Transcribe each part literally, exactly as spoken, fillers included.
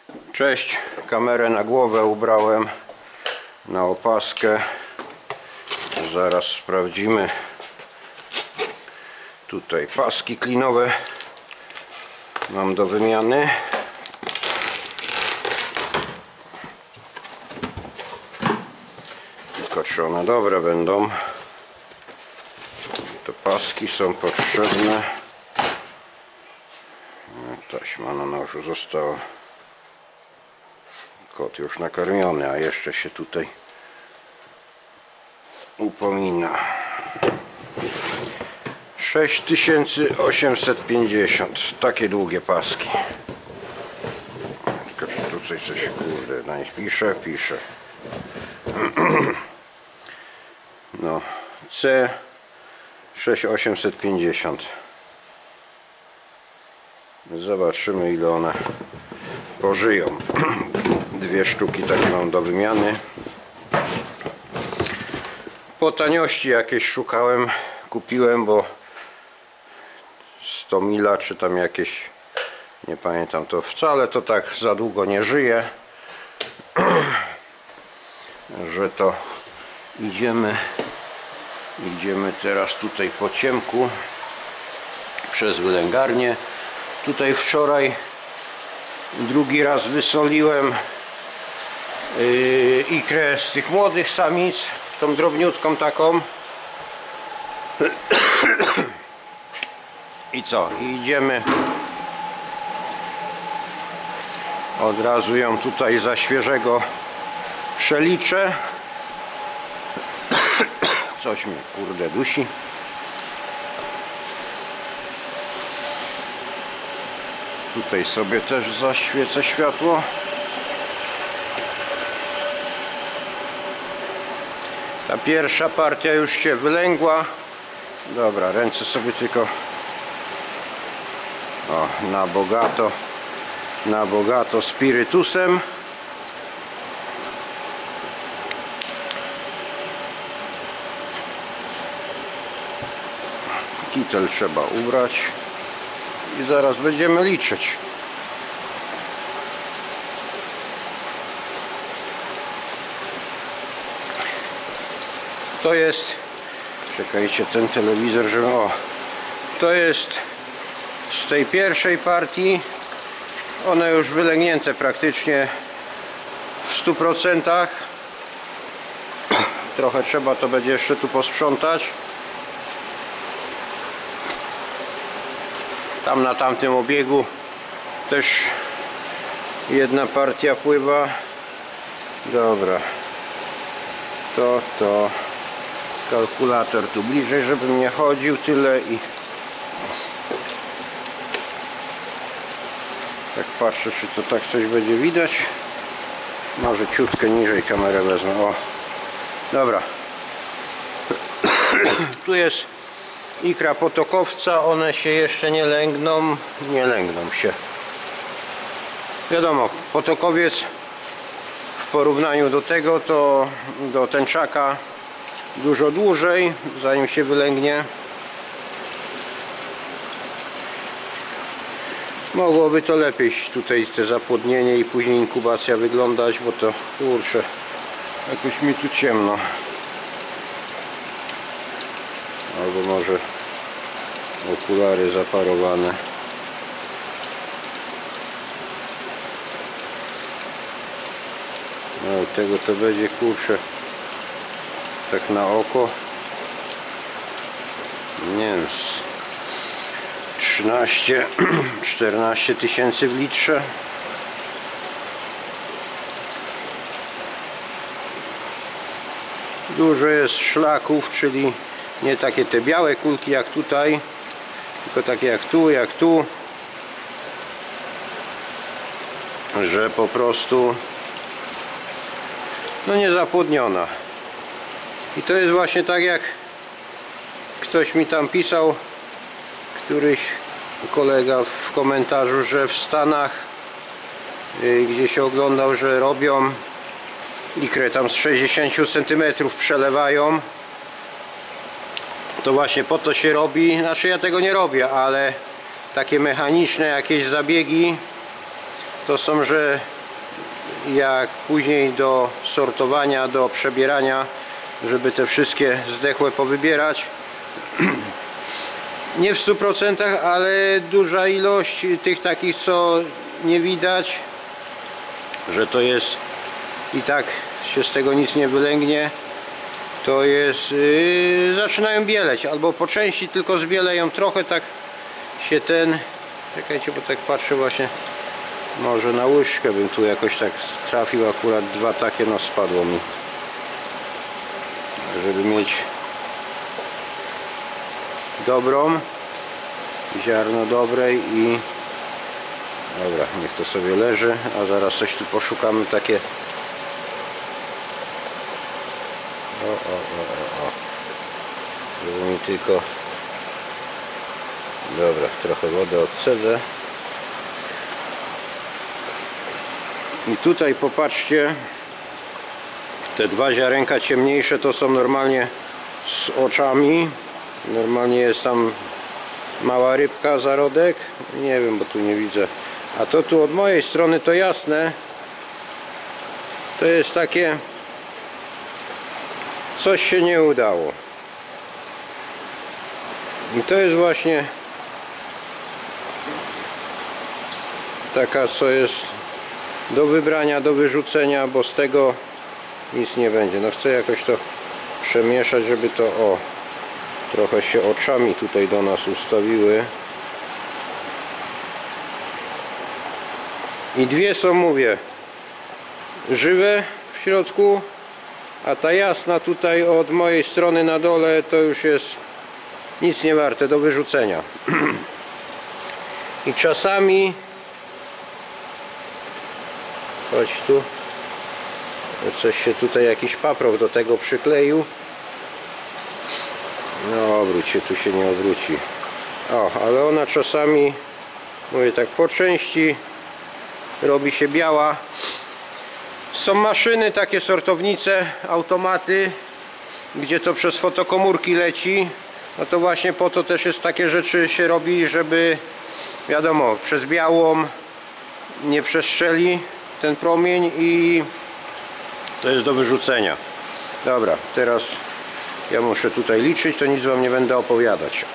Cześć, kamerę na głowę ubrałem na opaskę. Zaraz sprawdzimy. Tutaj paski klinowe mam do wymiany. Tylko czy one dobre będą? Te paski są potrzebne. Taśma na nożu została. Kot już nakarmiony, a jeszcze się tutaj upomina. sześć tysięcy osiemset pięćdziesiąt. Takie długie paski. Tylko czy tutaj coś kurde na nich pisze? Pisze. No C sześć tysięcy osiemset pięćdziesiąt. Zobaczymy, ile one pożyją. Dwie sztuki takie mam do wymiany. Po taniości jakieś szukałem, kupiłem, bo sto mila czy tam jakieś, nie pamiętam, to wcale to tak za długo nie żyje, że to idziemy idziemy teraz tutaj po ciemku przez wylęgarnię. Tutaj wczoraj drugi raz wysoliłem yy, ikrę z tych młodych samic, tą drobniutką taką. I co? I idziemy od razu ją tutaj za świeżego przeliczę. Coś mnie kurde dusi. Tutaj sobie też zaświecę światło. Ta pierwsza partia już się wylęgła. Dobra, ręce sobie tylko o, na bogato na bogato spirytusem. Kitel trzeba ubrać i zaraz będziemy liczyć. To jest, czekajcie, ten telewizor, że o, to jest z tej pierwszej partii. One już wylęgnięte praktycznie w stu procentach. Trochę trzeba to będzie jeszcze tu posprzątać. Tam na tamtym obiegu też jedna partia pływa. Dobra, to to kalkulator tu bliżej, żebym nie chodził tyle i tak patrzę, czy to tak coś będzie widać. Może ciutkę niżej kamerę wezmę. O, dobra. Tu jest ikra potokowca, one się jeszcze nie lęgną, nie lęgną się. Wiadomo, potokowiec w porównaniu do tego, to do tęczaka dużo dłużej, zanim się wylęgnie. Mogłoby to lepiej tutaj te zapłodnienie i później inkubacja wyglądać, bo to kurczę, jakoś mi tu ciemno. Albo może okulary zaparowane. No tego to będzie kurczę tak na oko. Nie wiem, trzynaście czternaście tysięcy w litrze. Dużo jest szlaków, czyli nie takie te białe kulki jak tutaj, tylko takie jak tu, jak tu, że po prostu no niezapłodniona. I to jest właśnie tak, jak ktoś mi tam pisał, któryś kolega w komentarzu, że w Stanach yy, gdzie się oglądał, że robią ikrę tam z sześćdziesięciu centymetrów, przelewają. To właśnie po to się robi, znaczy ja tego nie robię, ale takie mechaniczne jakieś zabiegi to są, że jak później do sortowania, do przebierania, żeby te wszystkie zdechłe powybierać. Nie w stu procentach, ale duża ilość tych takich, co nie widać, że to jest i tak się z tego nic nie wylęgnie, to jest yy, zaczynają bieleć, albo po części tylko zbieleją trochę, tak się ten, czekajcie, bo tak patrzę właśnie, może na łyżkę bym tu jakoś tak trafił, akurat dwa takie, no spadło mi, żeby mieć dobrą, ziarno dobrej i dobra, niech to sobie leży, a zaraz coś tu poszukamy takie. O, o, o, o, o. Żeby mi tylko, dobra, trochę wody odcedzę. I tutaj popatrzcie, te dwa ziarenka ciemniejsze to są normalnie z oczami. Normalnie jest tam mała rybka, zarodek. Nie wiem, bo tu nie widzę. A to tu od mojej strony to jasne. To jest takie, coś się nie udało. I to jest właśnie taka, co jest do wybrania, do wyrzucenia, bo z tego nic nie będzie. No chcę jakoś to przemieszać, żeby to o trochę się oczami tutaj do nas ustawiły. I dwie są, mówię, żywe w środku, a ta jasna tutaj od mojej strony na dole to już jest nic nie warte, do wyrzucenia. I czasami, chodź tu, coś się tutaj, jakiś paproch do tego przykleił. No obróć się, tu się nie odwróci. O, ale ona czasami, mówię tak, po części robi się biała. Są maszyny, takie sortownice, automaty, gdzie to przez fotokomórki leci. No to właśnie po to też jest takie rzeczy się robi, żeby wiadomo, przez białą nie przestrzeli ten promień i to jest do wyrzucenia. Dobra, teraz ja muszę tutaj liczyć, to nic wam nie będę opowiadać.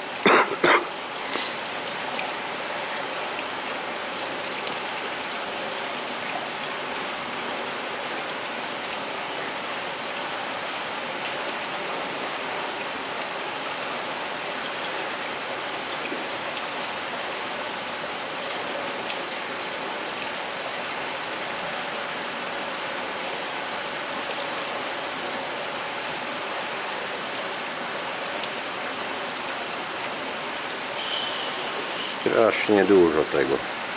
Strasznie dużo tego.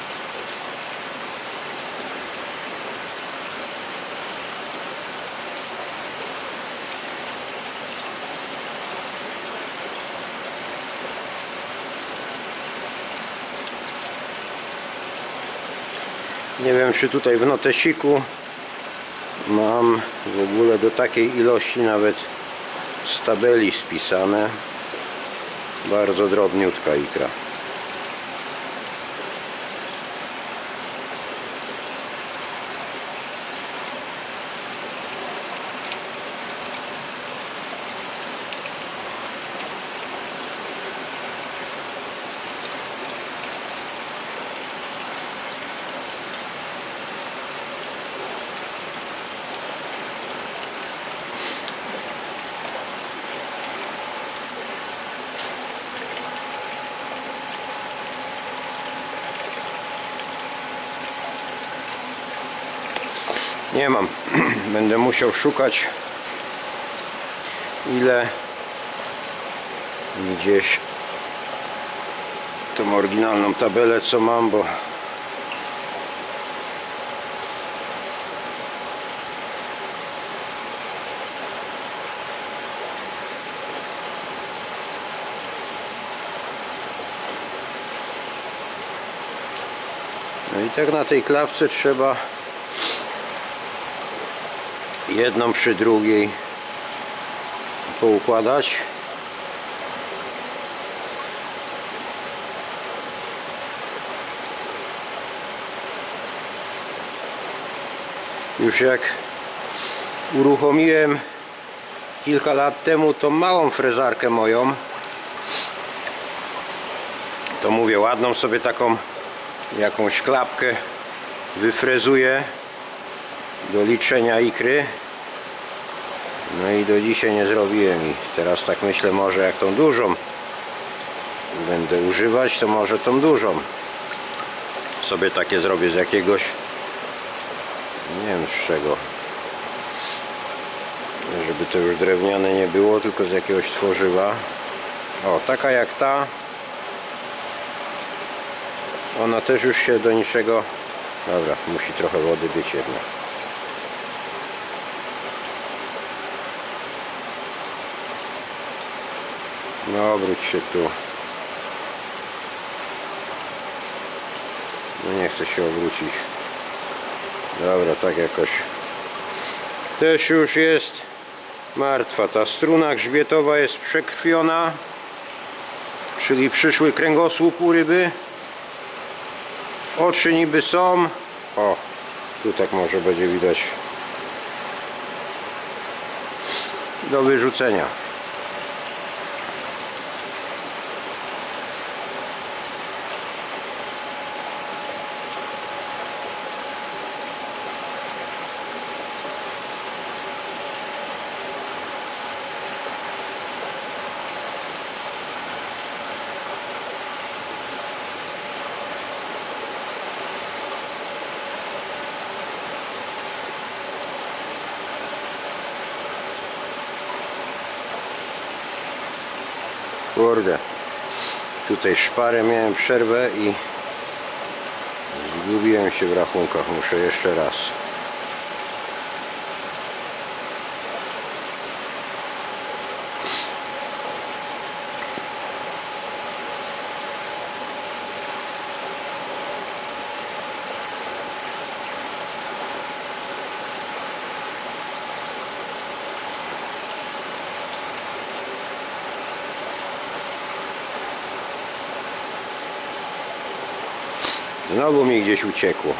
Nie wiem, czy tutaj w notesiku mam w ogóle do takiej ilości nawet z tabeli spisane. Bardzo drobniutka ikra. Nie mam. Będę musiał szukać, ile gdzieś tą oryginalną tabelę, co mam, bo no i tak na tej klapce trzeba jedną przy drugiej poukładać. Już jak uruchomiłem kilka lat temu tą małą frezarkę moją, to mówię, ładną sobie taką jakąś klapkę wyfrezuję do liczenia ikry. No i do dzisiaj nie zrobiłem i teraz tak myślę, może jak tą dużą będę używać, to może tą dużą sobie takie zrobię z jakiegoś, nie wiem z czego, żeby to już drewniane nie było, tylko z jakiegoś tworzywa. O, taka jak ta, ona też już się do niczego, dobra, musi trochę wody być jednak. No obróć się tu. No nie chcę się obrócić. Dobra, tak jakoś. Też już jest martwa. Ta struna grzbietowa jest przekrwiona, czyli przyszły kręgosłup u ryby. Oczy niby są. O, tu tak może będzie widać. Do wyrzucenia. Kurde, tutaj szparę miałem przerwę i zgubiłem się w rachunkach, muszę jeszcze raz. Znowu mi gdzieś uciekło.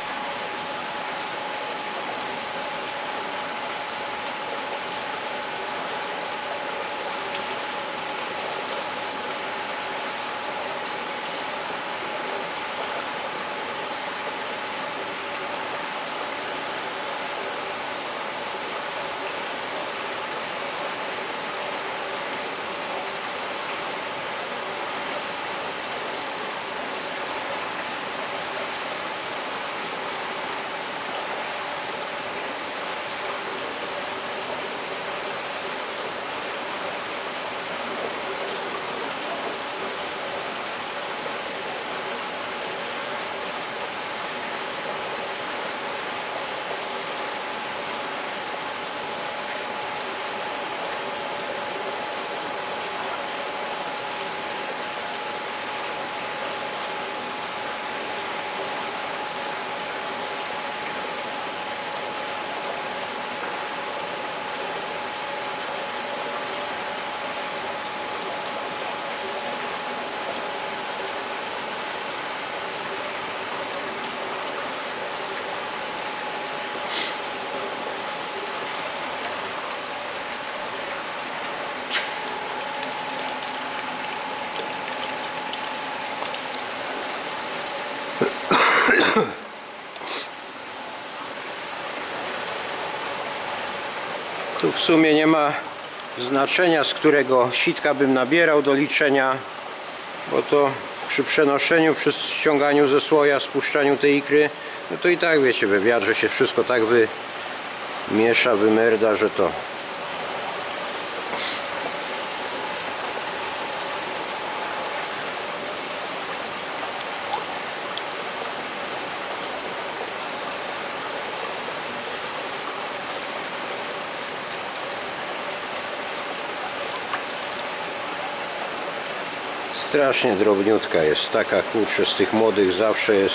Tu w sumie nie ma znaczenia, z którego sitka bym nabierał do liczenia, bo to przy przenoszeniu, przy ściąganiu ze słoja, spuszczaniu tej ikry, no to i tak wiecie, we wiadrze się wszystko tak wymiesza, wymerda, że to strasznie drobniutka jest, taka kurczę, z tych młodych zawsze jest.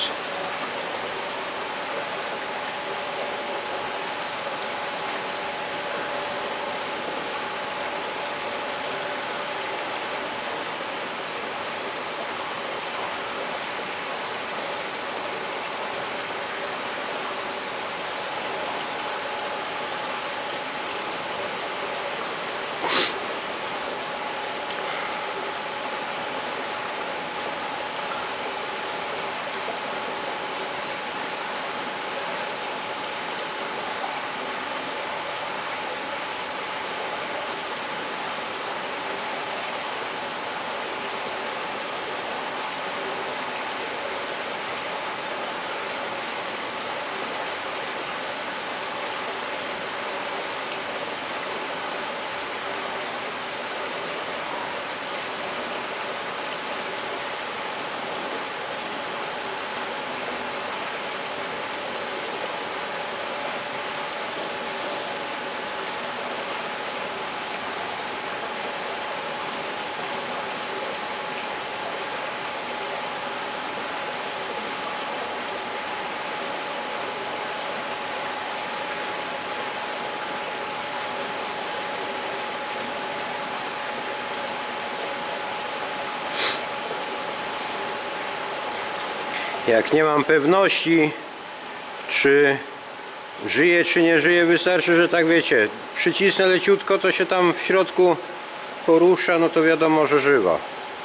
Jak nie mam pewności, czy żyje, czy nie żyje, wystarczy, że tak wiecie, przycisnę leciutko, to się tam w środku porusza, no to wiadomo, że żywa.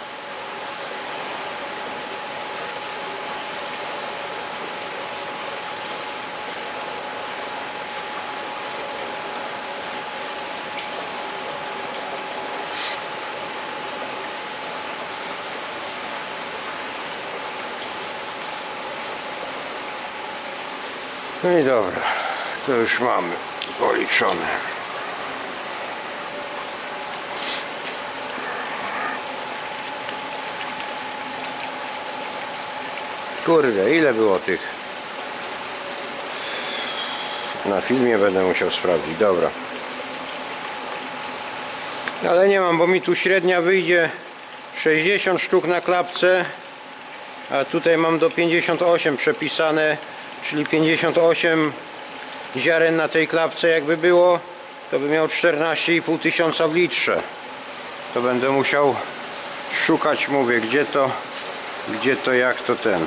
No i dobra, to już mamy policzone. Kurde, ile było tych? Na filmie będę musiał sprawdzić, dobra. Ale nie mam, bo mi tu średnia wyjdzie sześćdziesiąt sztuk na klapce, a tutaj mam do pięćdziesiąt osiem przepisane, czyli pięćdziesiąt osiem ziaren na tej klapce jakby było, to by miał czternaście i pół tysiąca w litrze. To będę musiał szukać, mówię, gdzie to, gdzie to, jak to ten.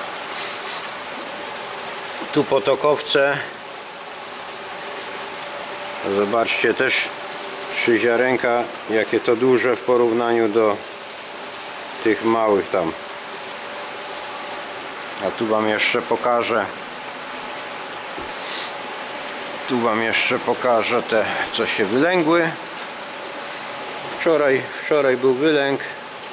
Tu potokowce. Zobaczcie też trzy ziarenka, jakie to duże w porównaniu do tych małych tam. A tu wam jeszcze pokażę. Tu wam jeszcze pokażę te, co się wylęgły. Wczoraj, wczoraj był wylęk.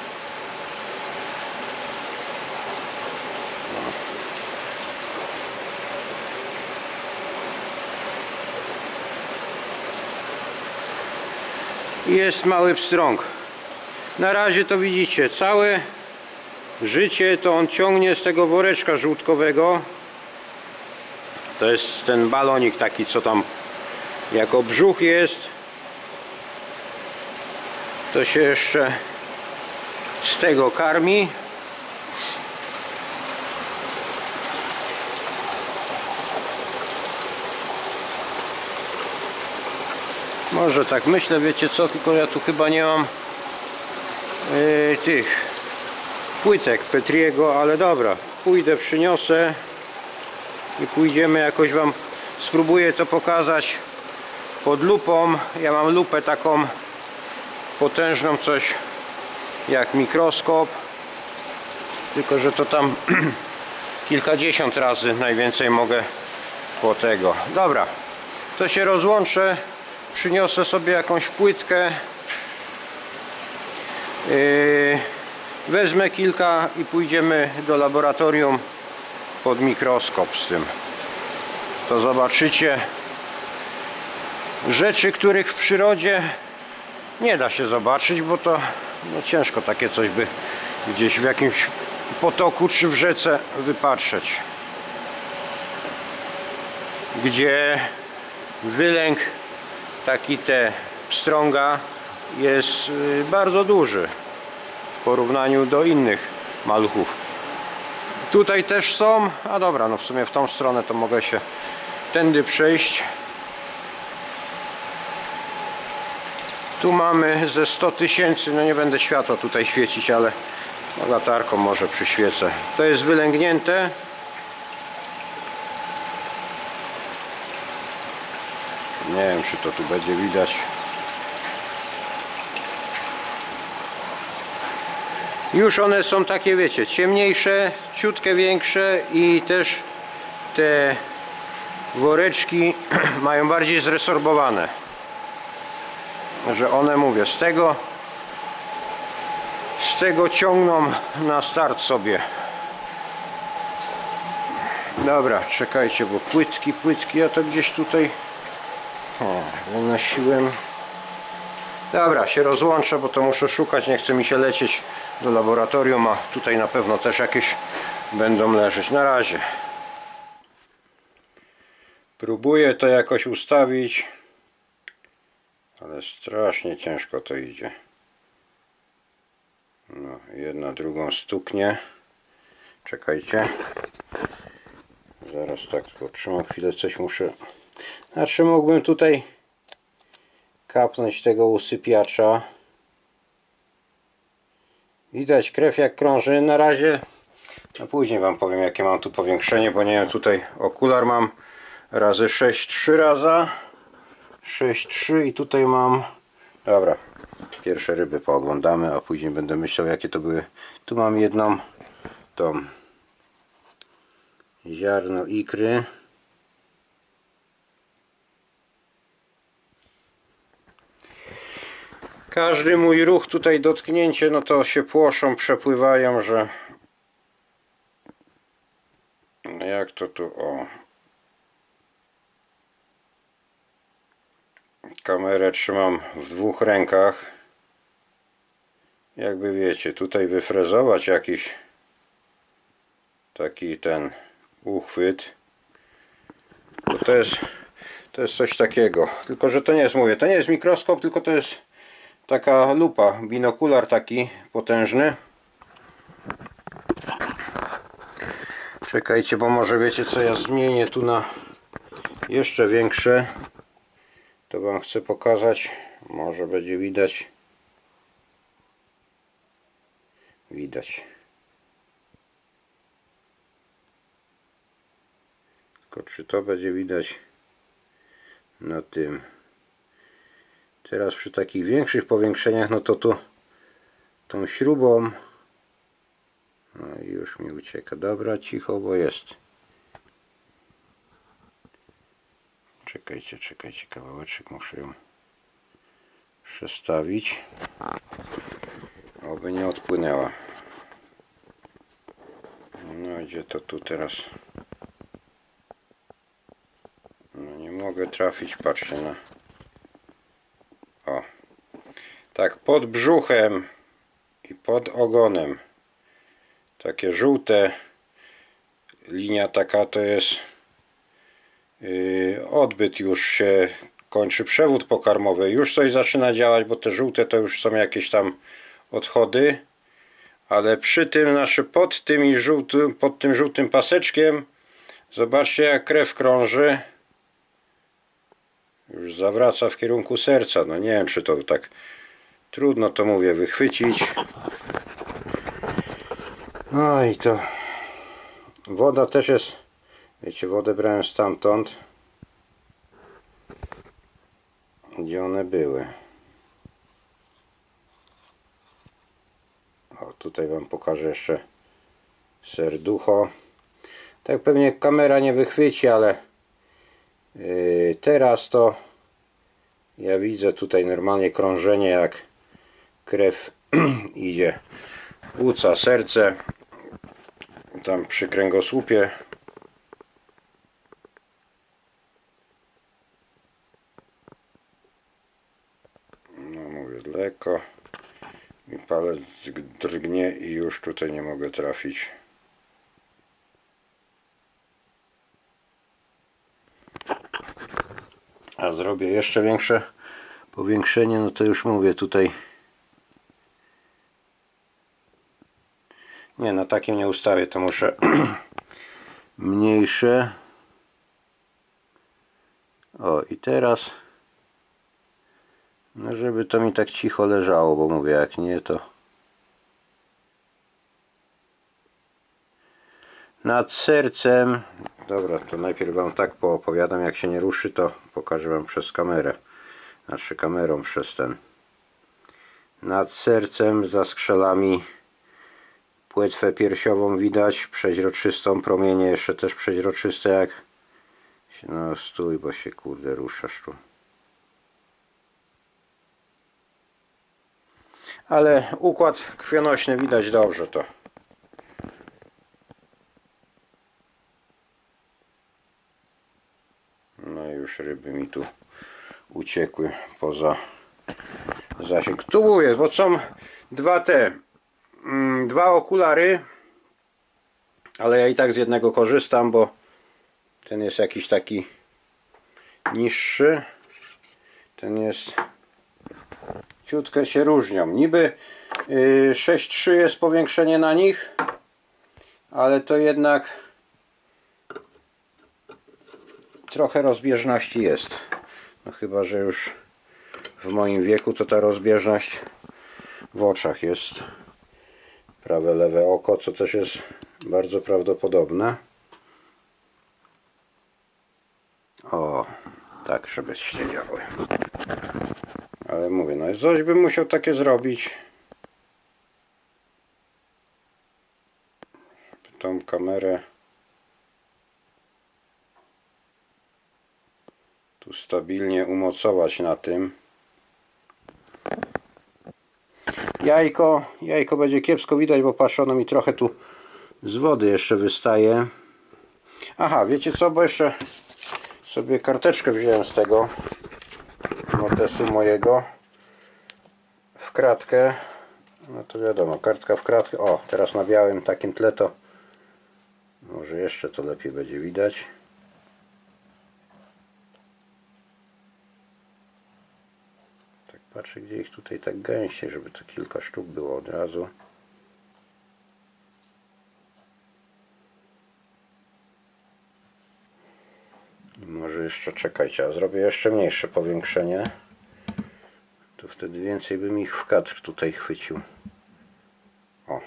I jest mały pstrąg. Na razie to widzicie, całe życie to on ciągnie z tego woreczka żółtkowego. To jest ten balonik taki, co tam jako brzuch jest. To się jeszcze z tego karmi. Może tak myślę, wiecie co, tylko ja tu chyba nie mam yy, tych płytek Petriego, ale dobra, pójdę, przyniosę i pójdziemy, jakoś wam spróbuję to pokazać pod lupą. Ja mam lupę taką potężną, coś jak mikroskop, tylko że to tam kilkadziesiąt razy najwięcej mogę po tego. Dobra, to się rozłączę, przyniosę sobie jakąś płytkę, yy, wezmę kilka i pójdziemy do laboratorium pod mikroskop z tym. To zobaczycie rzeczy, których w przyrodzie nie da się zobaczyć, bo to no, ciężko takie coś by gdzieś w jakimś potoku czy w rzece wypatrzeć, gdzie wylęk taki te pstrąga jest bardzo duży w porównaniu do innych maluchów. Tutaj też są, a dobra, no w sumie w tą stronę to mogę się tędy przejść. Tu mamy ze sto tysięcy, no nie będę światła tutaj świecić, ale no, latarką może przyświecę. To jest wylęgnięte. Nie wiem, czy to tu będzie widać. Już one są takie, wiecie, ciemniejsze, ciutkę większe i też te woreczki mają bardziej zresorbowane. Że one, mówię, z tego z tego ciągną na start sobie. Dobra, czekajcie, bo płytki, płytki, ja to gdzieś tutaj o, wynosiłem. Dobra, się rozłączę, bo to muszę szukać, nie chce mi się lecieć do laboratorium, a tutaj na pewno też jakieś będą leżeć. Na razie. Próbuję to jakoś ustawić, ale strasznie ciężko to idzie. No, jedna drugą stuknie. Czekajcie. Zaraz tak potrzymam chwilę, coś muszę. Znaczy mógłbym tutaj kapnąć tego usypiacza. Widać krew jak krąży. Na razie No później wam powiem, jakie mam tu powiększenie, bo nie wiem, tutaj okular mam razy sześć trzy raza sześć trzy i tutaj mam, dobra, pierwsze ryby pooglądamy, a później będę myślał, jakie to były. Tu mam jedną tą ziarno ikry, każdy mój ruch tutaj, dotknięcie, no to się płoszą, przepływają, że jak to tu, o, kamerę trzymam w dwóch rękach, jakby wiecie, tutaj wyfrezować jakiś taki ten uchwyt, to to jest to jest coś takiego, tylko że to nie jest, mówię, to nie jest mikroskop, tylko to jest taka lupa, binokular taki potężny. Czekajcie, bo może wiecie co, ja zmienię tu na jeszcze większe, to wam chcę pokazać, może będzie widać. Widać. Tylko czy to będzie widać na tym. Teraz przy takich większych powiększeniach, no to tu tą śrubą, no i już mi ucieka. Dobra, cicho, bo jest. Czekajcie, czekajcie, kawałeczek muszę ją przestawić, oby nie odpłynęła. No gdzie to tu teraz? No nie mogę trafić, patrzcie na. O. Tak pod brzuchem i pod ogonem. Takie żółte linia taka to jest yy, odbyt, już się kończy przewód pokarmowy. Już coś zaczyna działać, bo te żółte to już są jakieś tam odchody. Ale przy tym, znaczy pod tym, żółtym, pod tym żółtym paseczkiem, zobaczcie jak krew krąży. Już zawraca w kierunku serca. No nie wiem, czy to tak trudno to, mówię, wychwycić. No i to woda też jest, wiecie, wodę brałem stamtąd, gdzie one były. O, tutaj wam pokażę jeszcze serducho. Tak pewnie kamera nie wychwyci, ale yy, teraz to ja widzę tutaj normalnie krążenie, jak krew idzie. Płuca, serce, tam przy kręgosłupie. No mówię, lekko mi palec drgnie i już tutaj nie mogę trafić. A zrobię jeszcze większe powiększenie, no to już mówię tutaj. Nie, na takim nie ustawię, to muszę mniejsze. O, i teraz, no żeby to mi tak cicho leżało, bo mówię, jak nie, to nad sercem. Dobra, to najpierw wam tak poopowiadam, jak się nie ruszy, to pokażę wam przez kamerę, znaczy kamerą przez ten. Nad sercem, za skrzelami, płetwę piersiową widać, przeźroczystą, promienie jeszcze też przeźroczyste, jak no stój, bo się kurde ruszasz tu. Ale układ krwionośny widać dobrze to. No i już ryby mi tu uciekły poza zasięg. Tu mówię, bo są dwa te mm, dwa okulary, ale ja i tak z jednego korzystam, bo ten jest jakiś taki niższy, ten jest, ciutkę się różnią. Niby yy, sześć trzy jest powiększenie na nich, ale to jednak trochę rozbieżności jest. No chyba że już w moim wieku to ta rozbieżność w oczach jest. Prawe, lewe oko, co też jest bardzo prawdopodobne. O, tak, żeby się działy. Ale mówię, no coś bym musiał takie zrobić. Tą kamerę tu stabilnie umocować na tym. Jajko, jajko będzie kiepsko widać, bo patrz, ono mi trochę tu z wody jeszcze wystaje. Aha, wiecie co, bo jeszcze sobie karteczkę wziąłem z tego notesu mojego w kratkę. No to wiadomo, kartka w kratkę. O, teraz na białym takim tle to może jeszcze to lepiej będzie widać. Tak patrzę, gdzie ich tutaj tak gęściej, żeby to kilka sztuk było od razu. Może jeszcze czekajcie, a zrobię jeszcze mniejsze powiększenie. To wtedy więcej bym ich w kadr tutaj chwycił. O.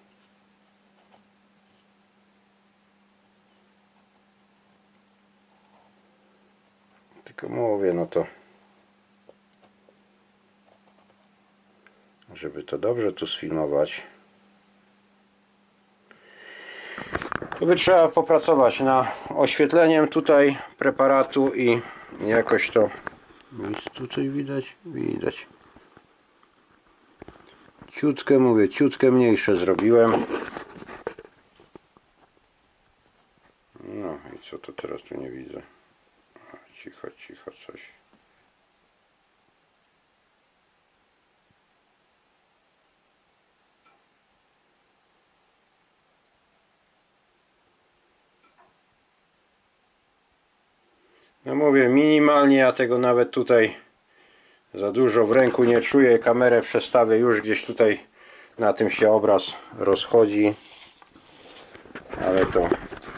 Tylko mówię, no to żeby to dobrze tu sfilmować, to by trzeba popracować nad oświetleniem tutaj preparatu i jakoś to... Tu coś widać? Widać. Ciutkę, mówię, ciutkę mniejsze zrobiłem. No i co to teraz tu nie widzę? Cicho, cicho, coś. No mówię, minimalnie, ja tego nawet tutaj za dużo w ręku nie czuję. Kamerę przestawię już gdzieś tutaj, na tym się obraz rozchodzi. Ale to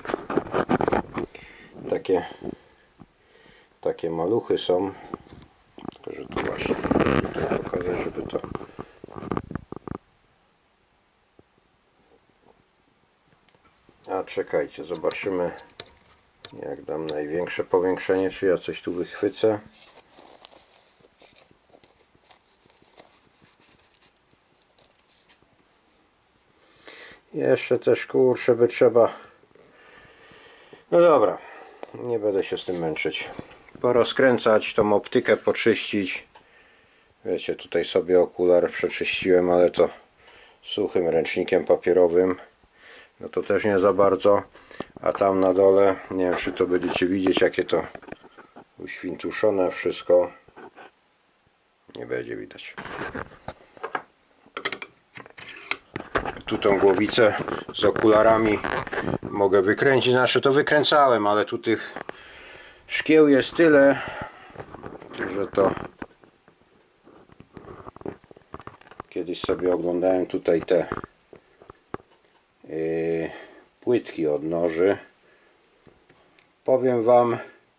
takie takie maluchy są. Tylko że tu właśnie tutaj pokazać, żeby to... A czekajcie, zobaczymy, jak dam największe powiększenie, czy ja coś tu wychwycę. Jeszcze też, kurczę, by trzeba... No dobra, nie będę się z tym męczyć. Porozkręcać tą optykę, poczyścić. Wiecie, tutaj sobie okular przeczyściłem, ale to suchym ręcznikiem papierowym. No to też nie za bardzo. A tam na dole, nie wiem, czy to będziecie widzieć, jakie to uświntuszone wszystko. Nie będzie widać. Tu tą głowicę z okularami mogę wykręcić, znaczy to wykręcałem, ale tu tych szkieł jest tyle, że to kiedyś sobie oglądałem tutaj te yy, płytki od noży. Powiem wam,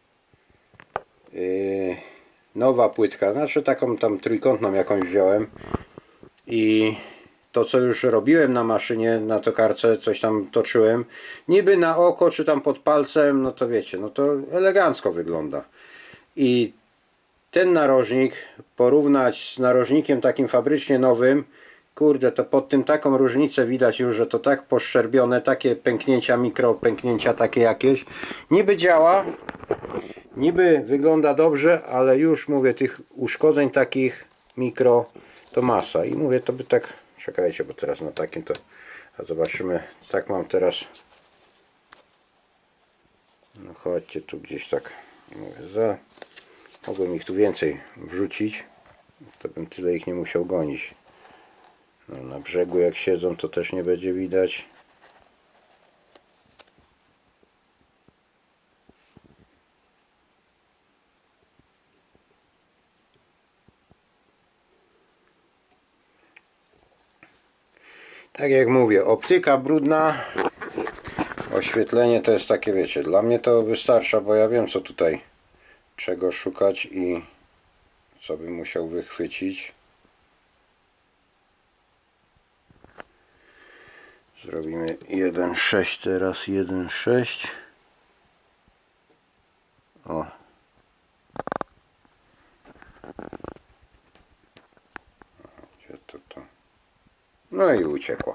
yy, nowa płytka, znaczy taką tam trójkątną jakąś wziąłem i to, co już robiłem na maszynie, na tokarce, coś tam toczyłem, niby na oko, czy tam pod palcem, no to wiecie, no to elegancko wygląda. I ten narożnik porównać z narożnikiem takim fabrycznie nowym, kurde, to pod tym taką różnicę widać już, że to tak poszczerbione, takie pęknięcia, mikro pęknięcia takie jakieś. Niby działa, niby wygląda dobrze, ale już mówię, tych uszkodzeń takich mikro to masa. I mówię, to by tak... Czekajcie, bo teraz na takim to... A zobaczymy, tak mam teraz... No chodźcie tu gdzieś tak... Mówię, za... Mogłem ich tu więcej wrzucić, to bym tyle ich nie musiał gonić. No, na brzegu jak siedzą, to też nie będzie widać. Tak jak mówię, optyka brudna, oświetlenie to jest takie, wiecie, dla mnie to wystarcza, bo ja wiem, co tutaj, czego szukać i co bym musiał wychwycić. Zrobimy jeden sześć teraz, jeden sześć. O. Gdzie to to? No i uciekła.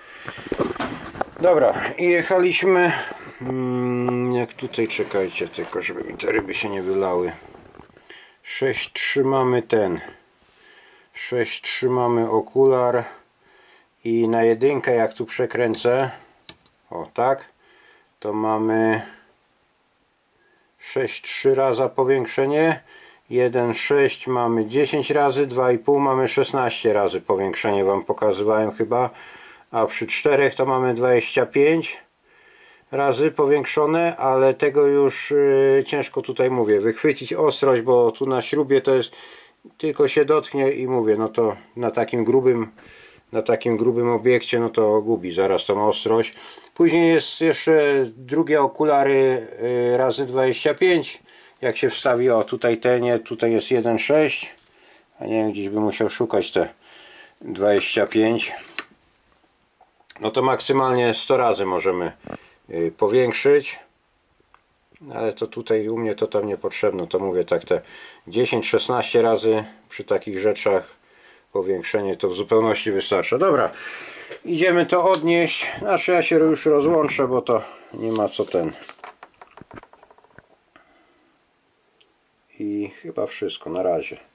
Dobra, i jechaliśmy. Hmm, jak tutaj, czekajcie, tylko żeby mi te ryby się nie wylały. sześć trzymamy ten. sześć trzymamy okular. I na jedynkę, jak tu przekręcę, o tak, to mamy sześć trzy razy powiększenie, jeden sześć mamy dziesięć razy, dwa i pół mamy szesnaście razy powiększenie, wam pokazywałem chyba, a przy czterech to mamy dwadzieścia pięć razy powiększone, ale tego już yy, ciężko tutaj mówię, wychwycić ostrość, bo tu na śrubie to jest, tylko się dotknie i mówię, no to na takim grubym na takim grubym obiekcie, no to gubi zaraz tą ostrość. Później jest jeszcze drugie okulary yy, razy dwadzieścia pięć, jak się wstawi, o tutaj te nie, tutaj jest jeden sześć, a nie wiem, gdzieś bym musiał szukać te dwadzieścia pięć, no to maksymalnie sto razy możemy yy, powiększyć, ale to tutaj u mnie to tam niepotrzebne, to mówię tak te dziesięć szesnaście razy przy takich rzeczach powiększenie to w zupełności wystarcza. Dobra, idziemy to odnieść. Znaczy ja się już rozłączę, bo to nie ma co ten. I chyba wszystko, na razie.